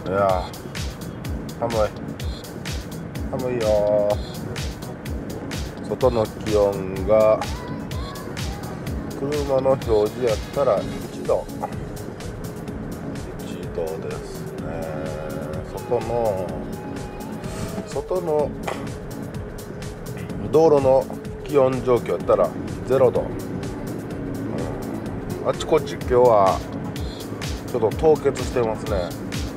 いや寒いよ。外の気温が車の表示やったら1度ですね。外の道路の気温状況やったら0度、あちこち今日はちょっと凍結してますね。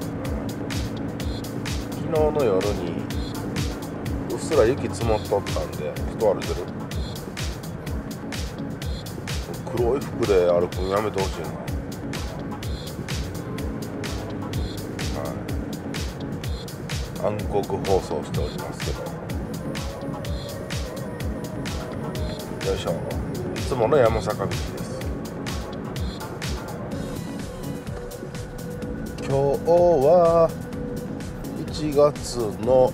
昨日の夜にうっすら雪積もっとったんで、人歩いてる。黒い服で歩くのやめてほしいな。暗黒放送しておりますけど、よいしょ。いつもの山坂道です。今日は1月の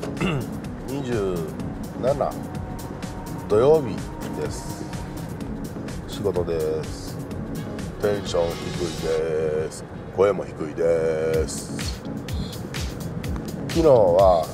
27土曜日です。仕事です。テンション低いです。声も低いです。昨日は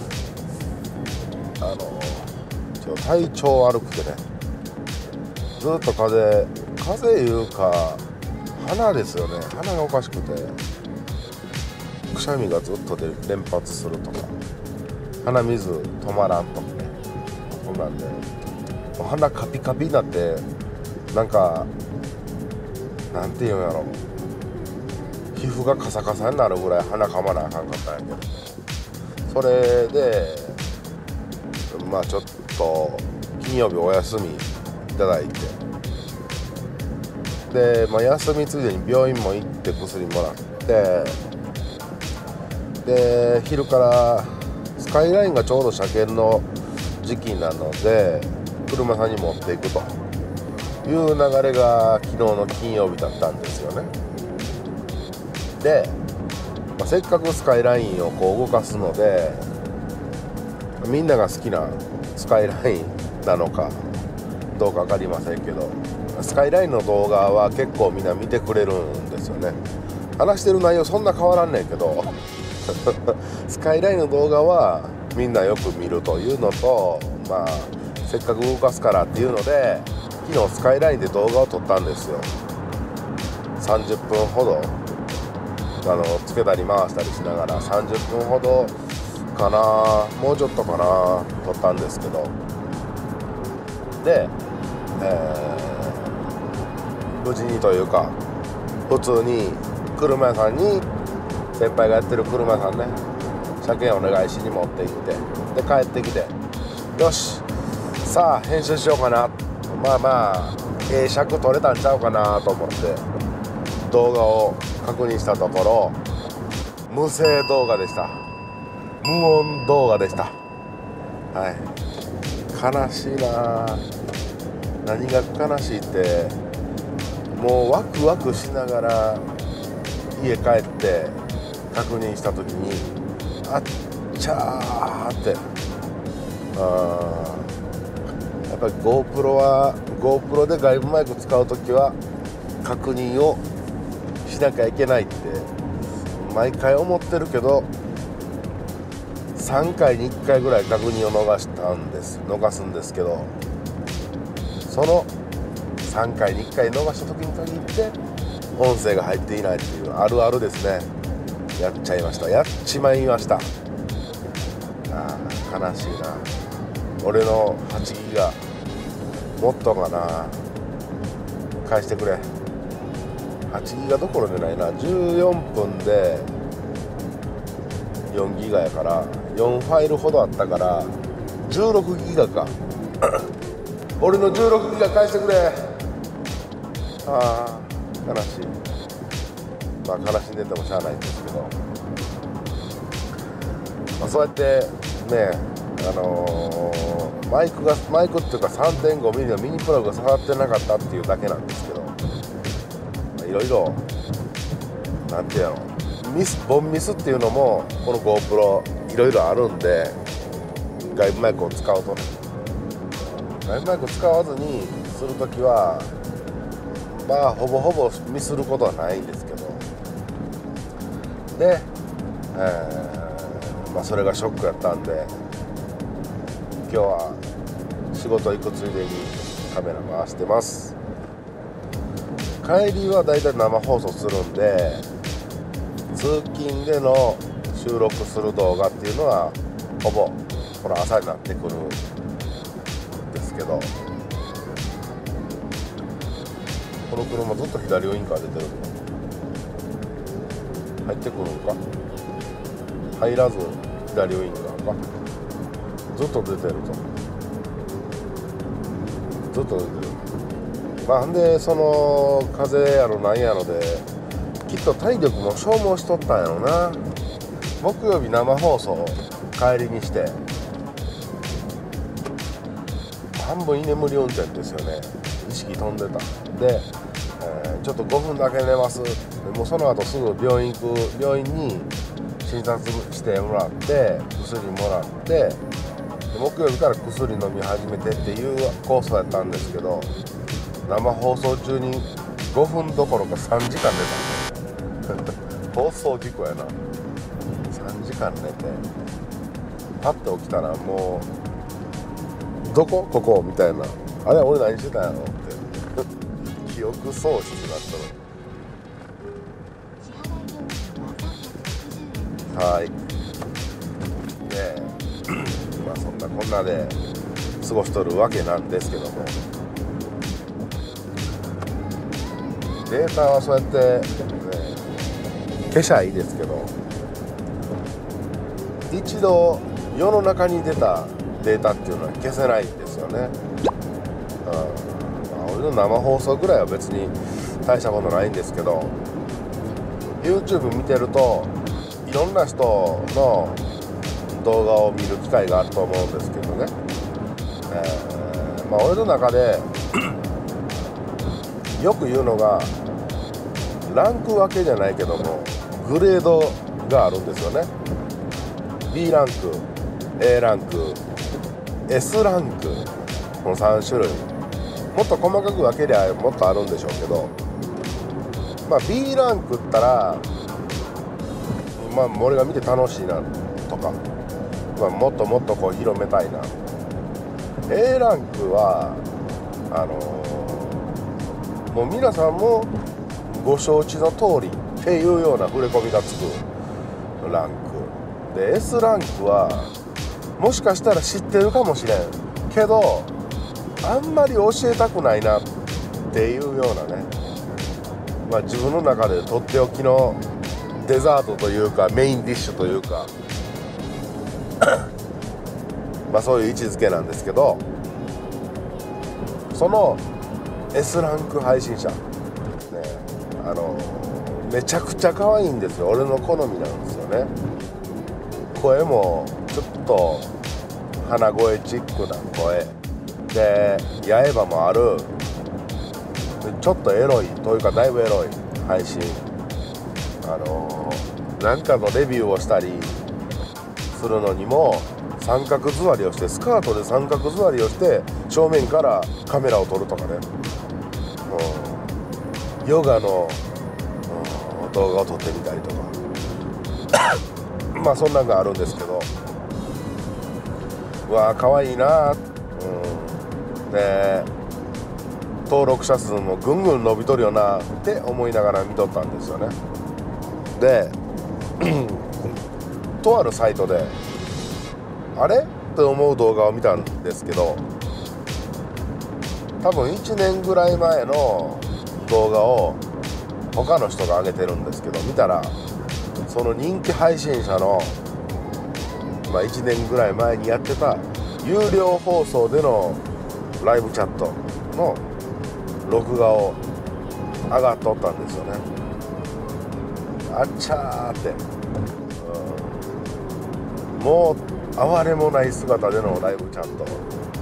体調悪くてね、ずっと風邪いうか鼻ですよね。鼻がおかしくてくしゃみがずっと連発するとか、鼻水止まらんとかね。そんなんで鼻カピカピになって、なんかなんていうんやろ、皮膚がカサカサになるぐらい鼻かまなあかんかったんやけど、それでちょっと金曜日お休みいただいて、で、休みついでに病院も行って薬もらって、で昼からスカイラインがちょうど車検の時期なので車さんに持っていくという流れが昨日の金曜日だったんですよね。で、せっかくスカイラインをこう動かすので、みんなが好きなスカイラインなのかどうか分かりませんけど、スカイラインの動画は結構みんな見てくれるんですよね。話してる内容そんな変わらんねんけどスカイラインの動画はみんなよく見るというのと、せっかく動かすからっていうので、昨日スカイラインで動画を撮ったんですよ。30分ほどつけたり回したりしながら30分ほどかな、もうちょっとかな、撮ったんですけど、で、無事にというか普通に車屋さんに、先輩がやってる車屋さんね、車検お願いしに持って行って、で帰ってきて、よしさあ編集しようかな、尺撮れたんちゃうかなと思って動画を確認したところ、無声動画でした。無音動画でした。はい、悲しいな。何が悲しいって、もうワクワクしながら家帰って確認した時に、あっちゃーって、やっぱり GoPro で外部マイク使う時は確認をしなきゃいけないって毎回思ってるけど、3回に1回ぐらい確認を逃すんですけど、その3回に1回逃した時に限って音声が入っていないっていうあるあるですね。やっちまいました。悲しいな。俺の8ギガもっとかな、返してくれ。8ギガどころでないな。14分で4ギガやから4ファイルほどあったから16ギガか俺の16ギガ返してくれ。悲しい。悲しんでてもしゃあないんですけど、そうやってね、マイクっていうか 3.5 ミリのミニプラグが刺さってなかったっていうだけなんですけど、いろいろなんていうの、ボンミスっていうのもこの GoPro いろいろあるんで、外部マイクを使うとね、外部マイク使わずにするときはほぼほぼミスることはないんですけど、で、 それがショックやったんで、今日は仕事行くついでにカメラ回してます。帰りはだいたい生放送するんで、通勤での収録する動画っていうのはほぼこの朝になってくるんですけど、この車ずっと左ウインカー出てる。入ってくるんか、入らず左ウインカーか、ずっと出てると、ずっと出てる。んでその風やろなんやろできっと体力も消耗しとったんやろな。木曜日生放送帰りにして半分居眠り運転ですよね。意識飛んでたで、ちょっと5分だけ寝ます。もうその後すぐ病院に診察してもらって薬もらって、木曜日から薬飲み始めてっていうコースやったんですけど、生放送中に5分どころか3時間寝た放送事故やな。3時間寝てパッと起きたらもうここみたいな、あれ俺何してたんやろって記憶喪失になったの。はいねえそんなこんなで過ごしとるわけなんですけども、データはそうやって、消しゃいいですけど、一度世の中に出たデータっていうのは消せないんですよね。俺の生放送ぐらいは別に大したことないんですけど、 YouTube 見てるといろんな人の動画を見る機会があると思うんですけどね、俺の中でよく言うのが、ランク分けじゃないけどもグレードがあるんですよね。 B ランク、 A ランク、 S ランク、この3種類、もっと細かく分けりゃもっとあるんでしょうけど、B ランクったら俺が見て楽しいなとか、もっともっとこう広めたいな。 A ランクはもう皆さんもご承知の通りっていうような触れ込みがつくランクで、 S ランクはもしかしたら知ってるかもしれんけどあんまり教えたくないなっていうようなね、自分の中でとっておきのデザートというかメインディッシュというかそういう位置づけなんですけど、その S ランク配信者、めちゃくちゃ可愛いんですよ。俺の好みなんですよね。声もちょっと鼻声チックな声で、八重歯もある、ちょっとエロいというかだいぶエロい配信、なんかのレビューをしたりするのにも三角座りをして、スカートで三角座りをして正面からカメラを撮るとかね、ヨガの動画を撮ってみたりとかそんなんがあるんですけど、うわー可愛いな、で登録者数もぐんぐん伸びとるよなって思いながら見とったんですよね。でとあるサイトであれって思う動画を見たんですけど、多分1年ぐらい前の動画を他の人が上げてるんですけど、見たらその人気配信者の、1年ぐらい前にやってた有料放送でのライブチャットの録画を上がっとったんですよね。あっちゃーって、もう哀れもない姿でのライブチャット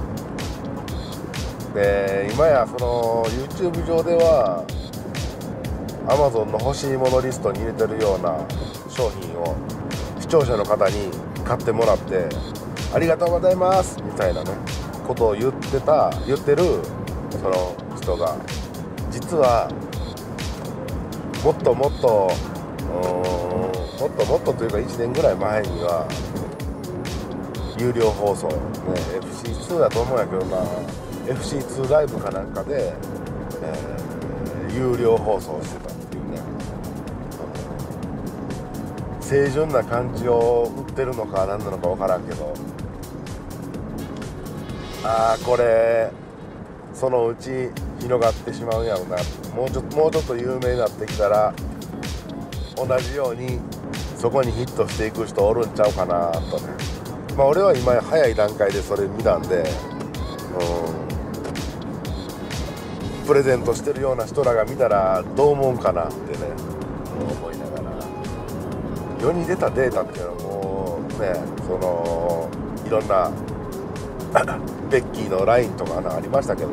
で、今やその YouTube 上では Amazon の欲しいものリストに入れてるような商品を視聴者の方に買ってもらってありがとうございますみたいなねことを言ってるその人が、実はもっともっともっとというか1年ぐらい前には有料放送ね FC2 だと思うんやけどな FC2 ライブかなんかで、有料放送してたっていうね清純な感じを売ってるのか何なのか分からんけどこれそのうち広がってしまうんやろなもうちょっと有名になってきたら同じようにそこにヒットしていく人おるんちゃうかなとね俺は今早い段階でそれ見たんでプレゼントしてるような人らが見たらどう思うんかなってね思いながら世に出たデータっていうのはもうねいろんなベッキーの LINE とかありましたけどね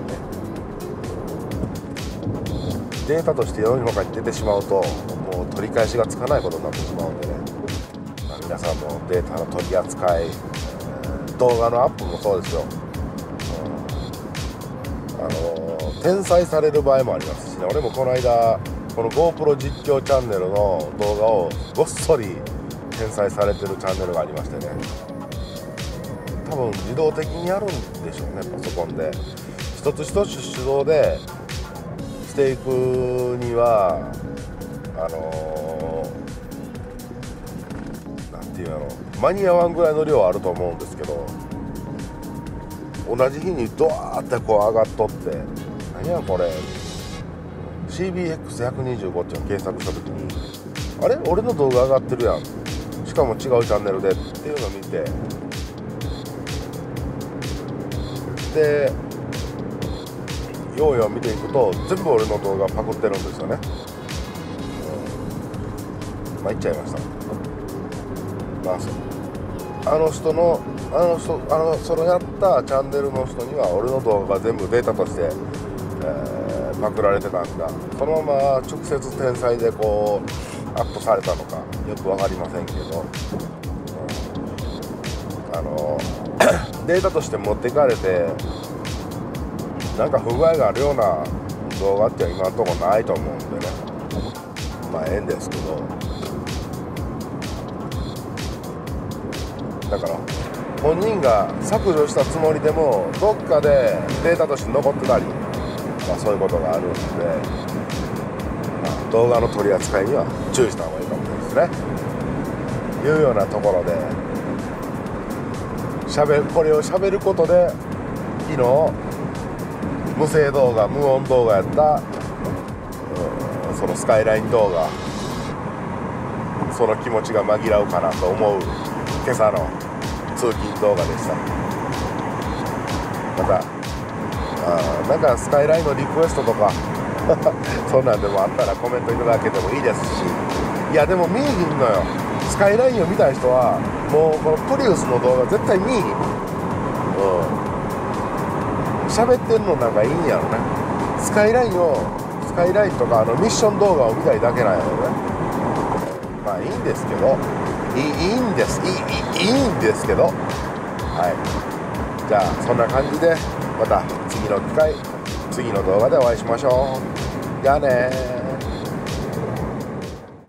データとして世の中に出てしまうともう取り返しがつかないことになってしまうんでね、皆さんのデータの取り扱い、動画のアップもそうですよ、転載される場合もありますしね俺もこの間この GoPro 実況チャンネルの動画をごっそり転載されてるチャンネルがありましてね多分自動的にやるんでしょうねパソコンで一つ一つ手動でしていくにはなんていうの間に合わんぐらいの量あると思うんですけど同じ日にドワーってこう上がっとって何やこれ CBX125 っていうの検索した時にあれ俺の動画上がってるやんしかも違うチャンネルでっていうのを見てでよう見ていくと全部俺の動画パクってるんですよね、言っちゃいましたそのやったチャンネルの人には俺の動画が全部データとして、パクられてたんだそのまま直接転載でこうアップされたのかよく分かりませんけど、データとして持っていかれてなんか不具合があるような動画って今のところないと思うんでねええんですけどだから本人が削除したつもりでもどっかでデータとして残ってたり、そういうことがあるんで、動画の取り扱いには注意した方がいいかもしれないですねいうようなところでこれを喋ることで昨日無声動画無音動画やったそのスカイライン動画その気持ちが紛らうかなと思う今朝の通勤動画でした。またなんかスカイラインのリクエストとかそんなんでもあったらコメントいただけてもいいですしいやでも見えひんのよスカイラインを見たい人はもうこのプリウスの動画絶対見えひん喋ってるのなんかいいんやろねスカイラインとかミッション動画を見たいだけなんやろねいいんですけどいいんですけどじゃあそんな感じでまた次の動画でお会いしましょうじゃあね